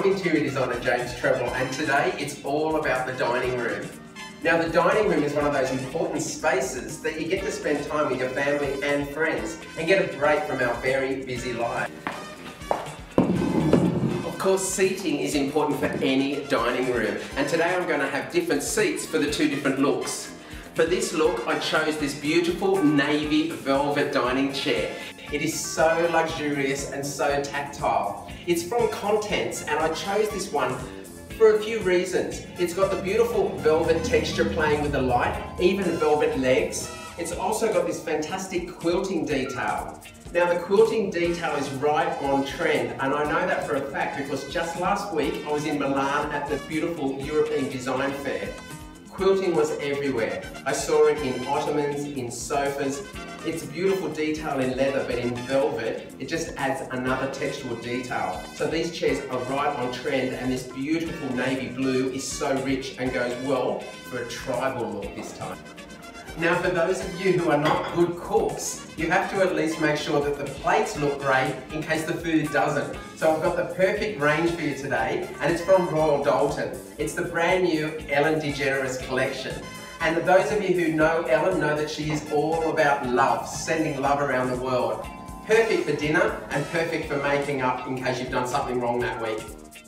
I'm interior designer James Treble, and today it's all about the dining room. Now, the dining room is one of those important spaces that you get to spend time with your family and friends and get a break from our very busy life. Of course, seating is important for any dining room, and today I'm going to have different seats for the two different looks. For this look, I chose this beautiful navy velvet dining chair. It is so luxurious and so tactile. It's from Contents, and I chose this one for a few reasons. It's got the beautiful velvet texture playing with the light, even velvet legs. It's also got this fantastic quilting detail. Now, the quilting detail is right on trend, and I know that for a fact because just last week I was in Milan at the beautiful European Design Fair. Quilting was everywhere. I saw it in ottomans, in sofas. It's a beautiful detail in leather, but in velvet, it just adds another textural detail. So these chairs are right on trend, and this beautiful navy blue is so rich and goes well for a tribal look this time. Now, for those of you who are not good cooks, you have to at least make sure that the plates look great in case the food doesn't. So I've got the perfect range for you today, and it's from Royal Doulton. It's the brand new Ellen DeGeneres collection. And those of you who know Ellen know that she is all about love, sending love around the world. Perfect for dinner and perfect for making up in case you've done something wrong that week.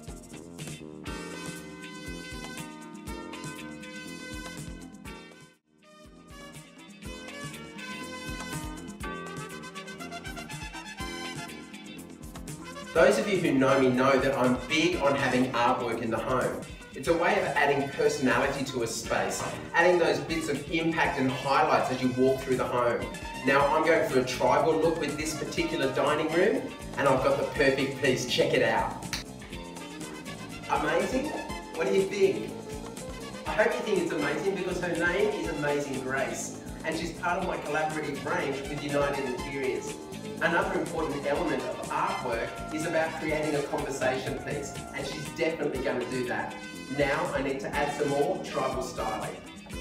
Those of you who know me know that I'm big on having artwork in the home. It's a way of adding personality to a space, adding those bits of impact and highlights as you walk through the home. Now, I'm going for a tribal look with this particular dining room, and I've got the perfect piece. Check it out. Amazing? What do you think? I hope you think it's amazing because her name is Amazing Grace, and she's part of my collaborative range with United Interiors. Another important element of artwork is about creating a conversation piece, and she's definitely going to do that. Now I need to add some more tribal styling.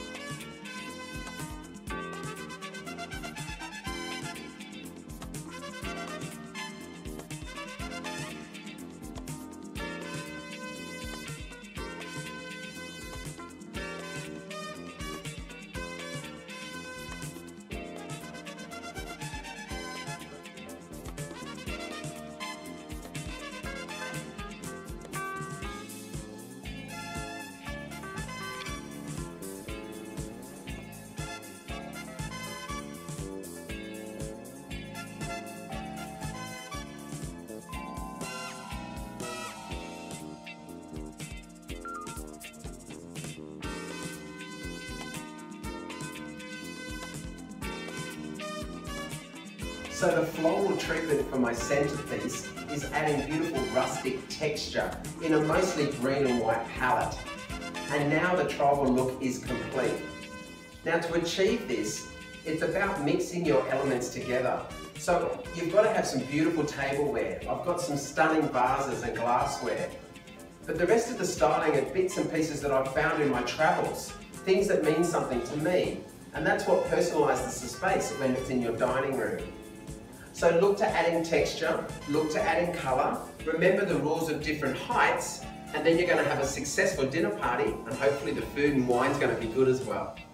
So the floral treatment for my centerpiece is adding beautiful rustic texture in a mostly green and white palette. And now the tribal look is complete. Now, to achieve this, it's about mixing your elements together. So you've got to have some beautiful tableware. I've got some stunning vases and glassware. But the rest of the styling are bits and pieces that I've found in my travels, things that mean something to me. And that's what personalises the space when it's in your dining room. So look to adding texture, look to adding colour, remember the rules of different heights, and then you're going to have a successful dinner party, and hopefully the food and wine's going to be good as well.